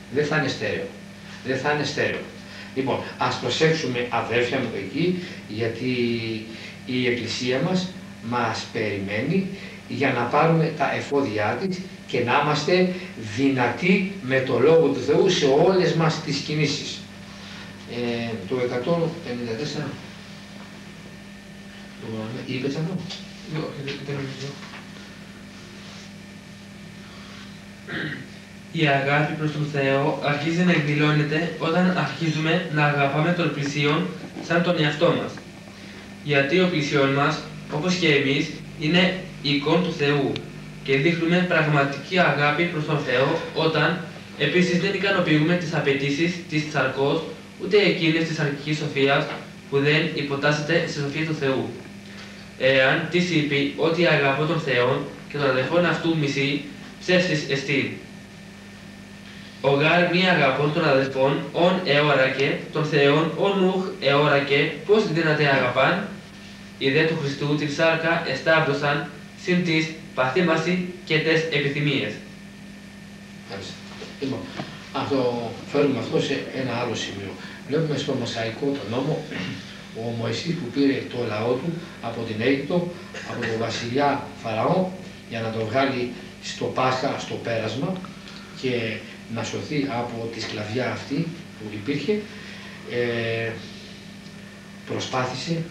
Δεν θα είναι στέρεο. Δεν θα είναι στέρεο. Λοιπόν, ας προσέξουμε αδέρφια μου εκεί, γιατί η Εκκλησία μας περιμένει για να πάρουμε τα εφόδια της και να είμαστε δυνατοί με το Λόγο του Θεού σε όλες μας τις κινήσεις. Το 154 είπες αυτό? Δεν νομίζω. Η αγάπη προς τον Θεό αρχίζει να εκδηλώνεται όταν αρχίζουμε να αγαπάμε τον πλησίον σαν τον εαυτό μας. Γιατί ο πλησίον μας, όπως και εμείς, είναι εικόν του Θεού και δείχνουμε πραγματική αγάπη προς τον Θεό όταν επίσης δεν ικανοποιούμε τις απαιτήσεις της σαρκός ούτε εκείνες της αρχικής σοφίας που δεν υποτάσσεται στη σοφία του Θεού. Εάν της είπε ότι αγαπώ τον Θεό και τον αδελφόν αυτού μισεί, ψεύσις εστί. Ο γάρ μη αγαπών των αδελφών, ον εώρακε, των Θεών, ον ουχ εώρακε, πώς δυνατέ αγαπάν, οι δε του Χριστού την σάρκα εσταύρωσαν, συν της παθήμαση και τες επιθυμίες. Λοιπόν, φέρουμε αυτό σε ένα άλλο σημείο. Βλέπουμε στο Μωσαϊκό τον νόμο, ο Μωυσής που πήρε το λαό του από την Αίγυπτο, από τον βασιλιά Φαραώ, για να τον βγάλει στο Πάσχα, στο πέρασμα και να σωθεί από τη σκλαβιά αυτή που υπήρχε, προσπάθησε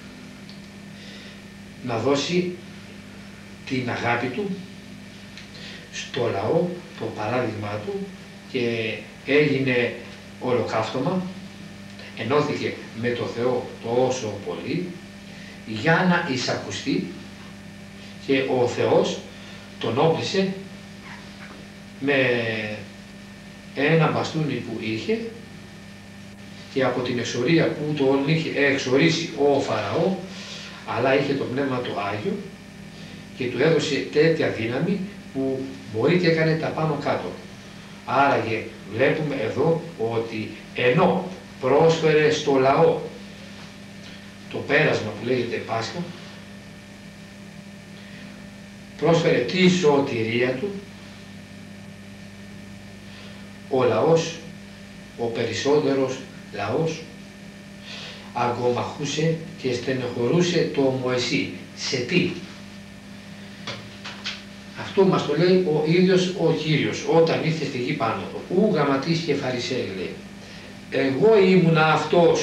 να δώσει την αγάπη του στο λαό, το παράδειγμα του, και έγινε ολοκαύτωμα, ενώθηκε με το Θεό τόσο πολύ για να εισακουστεί, και ο Θεός τον όπλησε με ένα μπαστούνι που είχε, και από την εξορία που τον είχε εξορίσει ο Φαραώ, αλλά είχε το Πνεύμα του Άγιο και του έδωσε τέτοια δύναμη που μπορεί και έκανε τα πάνω κάτω. Άραγε βλέπουμε εδώ ότι ενώ πρόσφερε στο λαό το πέρασμα που λέγεται Πάσχα, πρόσφερε τη σωτηρία του, ο λαός, ο περισσότερος λαός, αγκομαχούσε και στενοχωρούσε το Μωυσή. Σε τι? Αυτό μας το λέει ο ίδιος ο Κύριος όταν ήρθε στη γη πάνω του. Ου γραμματείς και Φαρισαίοι, λέει. Εγώ ήμουνα αυτό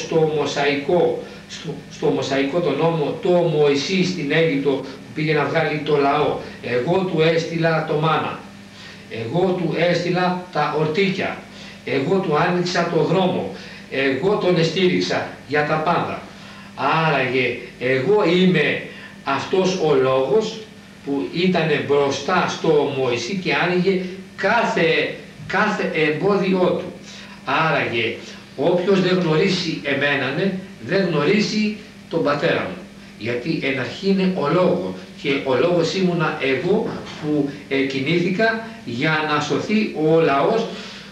στο Μωσαϊκό τον νόμο, το Μωυσή στην Αίγυπτο που πήγε να βγάλει το λαό. Εγώ του έστειλα το μάνα. Εγώ του έστειλα τα ορτίκια. Εγώ του άνοιξα το δρόμο. Εγώ τον εστήριξα για τα πάντα. Άραγε εγώ είμαι αυτός ο λόγος που ήταν μπροστά στο Μωυσή και άνοιγε κάθε εμπόδιό του. Άραγε όποιος δεν γνωρίσει εμένανε, δεν γνωρίσει τον πατέρα μου. Γιατί εν αρχή είναι ο λόγος και ο λόγος ήμουνα εγώ που κινήθηκα για να σωθεί ο λαός,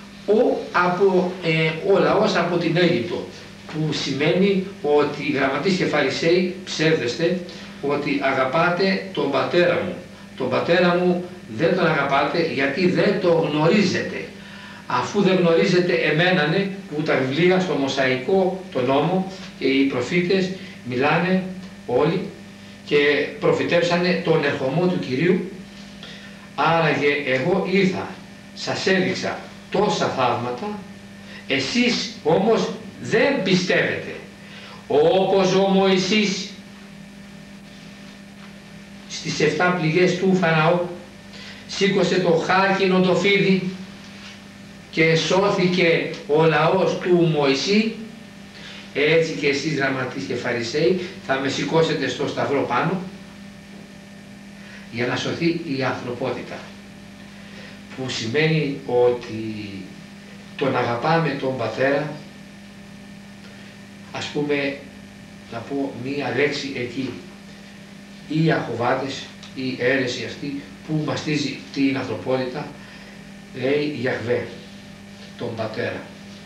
ο λαός από την Αίγυπτο, που σημαίνει ότι γραμματείς και Φαρισαίοι ψεύδεστε ότι αγαπάτε τον πατέρα μου. Τον πατέρα μου δεν τον αγαπάτε γιατί δεν τον γνωρίζετε. Αφού δεν γνωρίζετε εμένανε, που τα βιβλία στο Μωσαϊκό, τον νόμο και οι προφήτες μιλάνε όλοι και προφητέψανε τον ερχομό του Κυρίου. Άραγε εγώ ήρθα, σας έδειξα τόσα θαύματα, εσείς όμως δεν πιστεύετε. Όπως ο Μωυσής στις 7 πληγές του Φαραώ σήκωσε το χάκινο το φίδι και σώθηκε ο λαός του Μωυσή, έτσι και εσείς γραμματείς και Φαρισαίοι θα με σηκώσετε στο σταυρό πάνω για να σωθεί η ανθρωπότητα, που σημαίνει ότι τον αγαπάμε τον πατέρα. Ας πούμε, να πω μία λέξη εκεί, οι Αχοβάτες, η αίρεση αυτή που μαστίζει την ανθρωπότητα, λέει Γιαχβέ, τον πατέρα.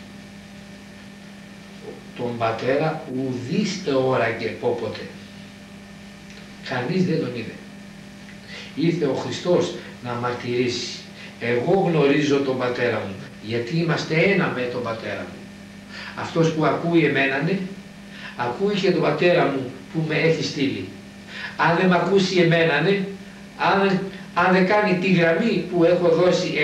Τον πατέρα ουδείς εώραγε πόποτε. Κανείς δεν τον είδε. Ήρθε ο Χριστός να μαρτυρήσει. Εγώ γνωρίζω τον πατέρα μου Γιατί είμαστε ένα με τον πατέρα μου. Αυτός που ακούει εμένα, ακούει και τον πατέρα μου που με έχει στείλει. Αν δεν με ακούσει εμένα, αν δεν κάνει τη γραμμή που έχω δώσει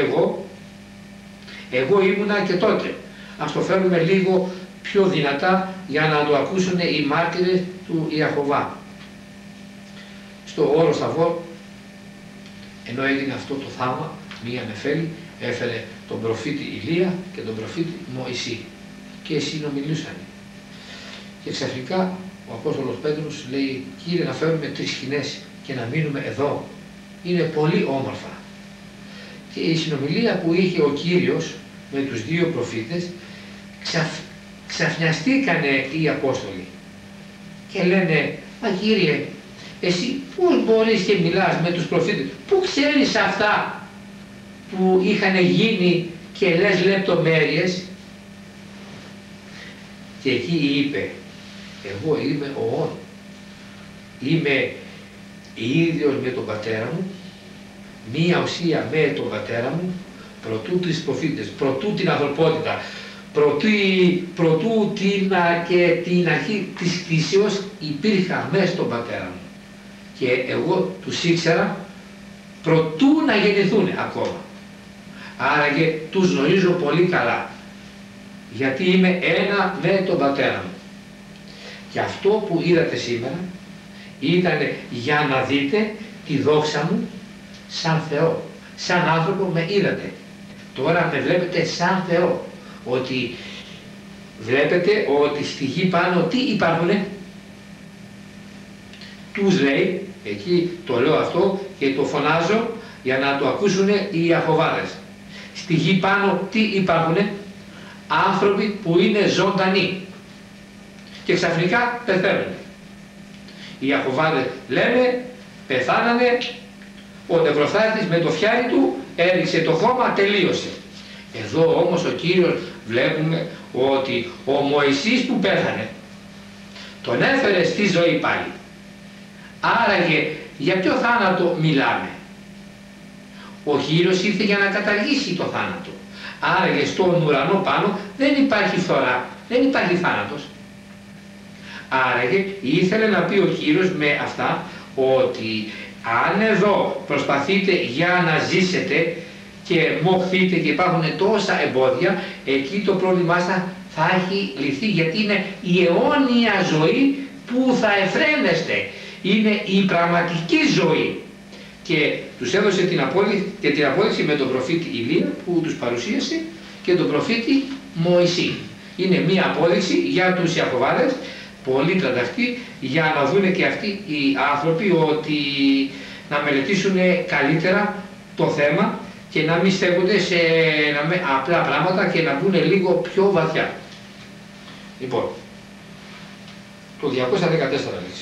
εγώ ήμουνα και τότε. Ας το φέρουμε λίγο πιο δυνατά για να το ακούσουν οι μάρτυρες του Ιαχωβά. Στο Όρο Σταβόρ, ενώ έγινε αυτό το θαύμα, μία νεφέλη έφερε τον προφήτη Ηλία και τον προφήτη Μωυσή και συνομιλούσαν. Και ξαφνικά ο Απόστολος Πέτρος λέει: Κύριε, να φέρουμε 3 σκηνές και να μείνουμε εδώ. Είναι πολύ όμορφα. Και η συνομιλία που είχε ο Κύριος με τους 2 προφήτες, ξαφνιαστήκανε οι Απόστολοι και λένε: Μα Κύριε, εσύ πώς μπορείς και μιλάς με τους προφήτες, πού ξέρεις αυτά που είχαν γίνει και λες λεπτομέρειες? Και εκεί είπε: εγώ είμαι ο Όν, είμαι ίδιος με τον πατέρα μου, μία ουσία με τον πατέρα μου, προτού τις προφήτες, προτού την ανθρωπότητα, προτού την αρχή της κτήσεως υπήρχα μέσα στον πατέρα μου. Και εγώ τους ήξερα προτού να γεννηθούν ακόμα. Άραγε τους γνωρίζω πολύ καλά, γιατί είμαι ένα με τον πατέρα μου. Και αυτό που είδατε σήμερα ήταν για να δείτε τη δόξα μου σαν Θεό. Σαν άνθρωπο με είδατε. Τώρα με βλέπετε σαν Θεό. Ότι βλέπετε ότι στη γη πάνω τι υπάρχουνε? Τους λέει, εκεί το λέω αυτό και το φωνάζω για να το ακούσουν οι Ιαχωβάδες. Στη γη πάνω τι υπάρχουνε? Άνθρωποι που είναι ζωντανοί και ξαφνικά πεθαίνουν. Οι Ιαχωβάδες λένε πεθάνανε, ο νευροφράτης με το φιάρι του έριξε το χώμα, τελείωσε. Εδώ όμως ο Κύριος βλέπουμε ότι ο Μωυσής που πέθανε τον έφερε στη ζωή πάλι. Άραγε για ποιο θάνατο μιλάμε? Ο Κύριος ήρθε για να καταργήσει το θάνατο. Άραγε στον ουρανό πάνω δεν υπάρχει φθορά, δεν υπάρχει θάνατος. Άραγε ήθελε να πει ο Κύριος με αυτά ότι αν εδώ προσπαθείτε για να ζήσετε και μοχθείτε και υπάρχουν τόσα εμπόδια, εκεί το πρόβλημά σας θα έχει λυθεί, γιατί είναι η αιώνια ζωή που θα εφραίνεστε. Είναι η πραγματική ζωή. Και τους έδωσε την απόδειξη με τον προφήτη Ηλία που τους παρουσίασε και τον προφήτη Μωυσή. Είναι μία απόδειξη για τους Ιαχωβάδες, πολύ τρανταχτή, για να δούνε και αυτοί οι άνθρωποι ότι να μελετήσουν καλύτερα το θέμα και να μην στέκονται σε απλά πράγματα και να μπουν λίγο πιο βαθιά. Λοιπόν, το 214 λέξη.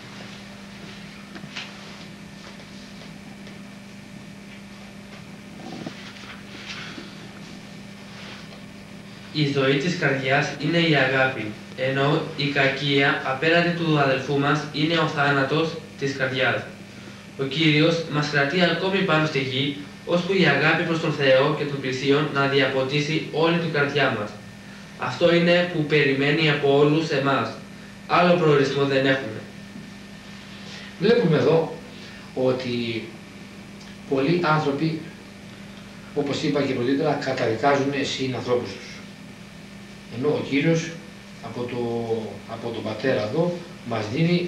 Η ζωή της καρδιάς είναι η αγάπη, ενώ η κακία απέναντι του αδελφού μας είναι ο θάνατος της καρδιάς. Ο Κύριος μας κρατεί ακόμη πάνω στη γη, ώσπου η αγάπη προς τον Θεό και τον πλησίον να διαποτίσει όλη την καρδιά μας. Αυτό είναι που περιμένει από όλους εμάς. Άλλο προορισμό δεν έχουμε. Βλέπουμε εδώ ότι πολλοί άνθρωποι, όπως είπα και πρωτήτερα, καταδικάζουν συνανθρώπους τους. Ενώ ο Κύριος από τον Πατέρα εδώ μας δίνει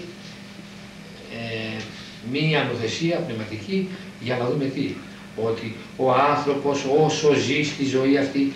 μία νοθεσία πνευματική για να δούμε τι. Ότι ο άνθρωπος όσο ζει στη ζωή αυτή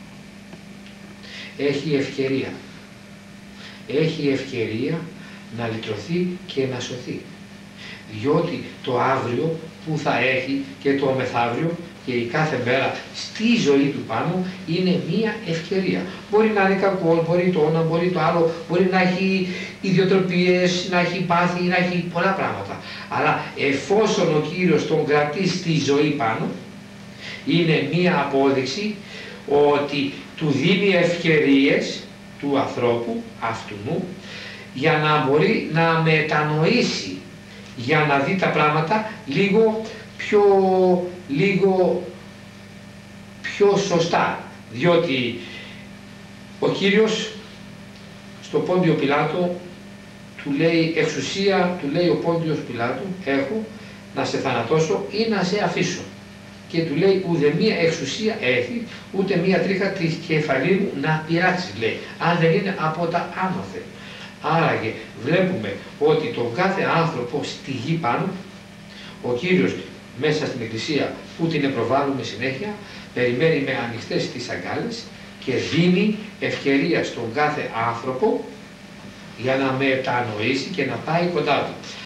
έχει ευκαιρία. Έχει ευκαιρία να λυτρωθεί και να σωθεί. Διότι το αύριο που θα έχει και το μεθαύριο και η κάθε μέρα στη ζωή του πάνω είναι μία ευκαιρία. Μπορεί να είναι κακό, μπορεί το ένα, μπορεί το άλλο, μπορεί να έχει ιδιοτροπίες, να έχει πάθη, να έχει πολλά πράγματα. Αλλά εφόσον ο Κύριος τον κρατεί στη ζωή πάνω, είναι μία απόδειξη ότι του δίνει ευκαιρίες του ανθρώπου αυτού για να μπορεί να μετανοήσει, για να δει τα πράγματα λίγο πιο σωστά. Διότι ο Κύριος στο Πόντιο Πιλάτο του λέει εξουσία, του λέει ο Πόντιος Πιλάτου, έχω να σε θανατώσω ή να σε αφήσω. Και του λέει ούτε μία εξουσία έχει, ούτε μία τρίχα της κεφαλή μου να πειράξει, λέει, αν δεν είναι από τα άνωθε. Άραγε βλέπουμε ότι τον κάθε άνθρωπο στη γη πάνω, ο Κύριος μέσα στην Εκκλησία που την προβάλλουμε συνέχεια, περιμένει με ανοιχτές τις αγκάλες και δίνει ευκαιρία στον κάθε άνθρωπο για να μετανοήσει και να πάει κοντά του.